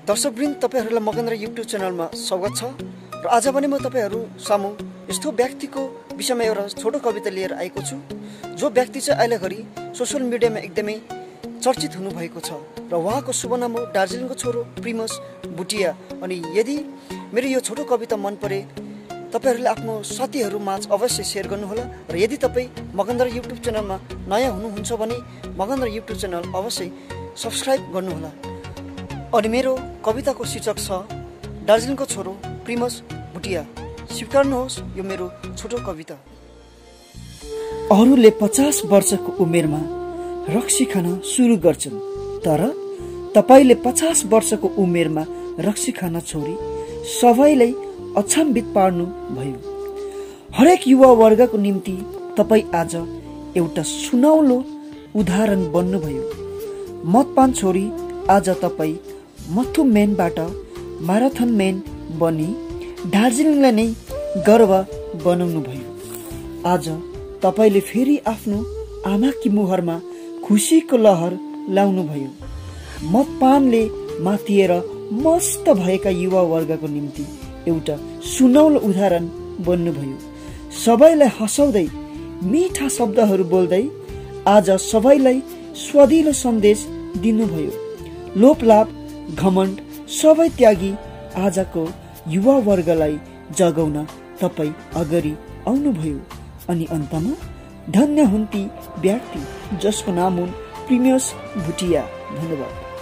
दर्शकवृन्द, तपाईहरुलाई मगेन्द्र युट्युब च्यानलमा स्वागत छ र आज पनि म तपाईहरु सामु यस्तो व्यक्तिको विषयमा एउटा छोटो कविता लिएर आएको छु, जो व्यक्ति चाहिँ अहिले घरि सोशल मिडियामा एकदमै चर्चित हुनु भएको छ र उहाँको शुभ नाम हो दार्जिलिङको छोरो प्रिमस भुटिया। अनि यदि मेरो यो छोटो कविता मन परे तपाईहरुले आफ्नो साथीहरु माझ अवश्य शेयर गर्नुहोला र यदि तपाई मगेन्द्र युट्युब च्यानलमा नयाँ हुनुहुन्छ भने मगेन्द्र युट्युब च्यानल अवश्य सब्स्क्राइब गर्नुहोला। अनि मेरो कविताको शीर्षक छ दार्जिलिङको छोरो प्रिमस भुटिया। स्वीकार्नुहोस् यो मेरो छोटो कविता। अरूले 50 वर्षको उमेरमा रक्सी खान सुरु गर्छन्, तर तपाईले 50 वर्षको उमेरमा रक्सी खान छोडी सबैलाई अचम्भित पार्नु भयो। हरेक युवा वर्गको निम्ति तपाई आज एउटा सुनौलो उदाहरण बन्नुभयो। मदपान छोडी आज तपाई मथु मेनबाट म्याराथन मेन बनी दार्जिलिङलाई नै गर्व बनाउनु भयो। आज तपाईले फेरि आफ्नो आमाकी मुहरमा खुसीको लहर लाउनु भयो। मदपानले मातिएर मस्त भएका युवा वर्गको निम्ति एउटा सुनौलो उदाहरण बन्नुभयो। सबैलाई हँसाउँदै मिठा शब्दहरू बोल्दै आज सबैलाई स्वादिलो सन्देश दिनुभयो। लोभलाभ घमण्ड सबै त्यागी आजको युवा वर्गलाई जगाउन तपाई अगाडि आउनुभयो। अनि अन्तमा धन्य हुन् ती व्यक्ति जसको नाम हुन् प्रिमस भुटिया। धन्यवाद।